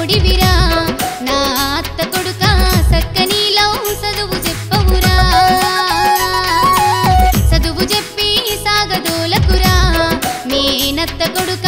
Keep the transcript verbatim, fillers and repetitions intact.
తోడివిరా నా అత్త కొడుకా సక్కనీలో చదువు చెప్పవురా చదువు చెప్పి సాగదోలకురా మేనత్త కొడుక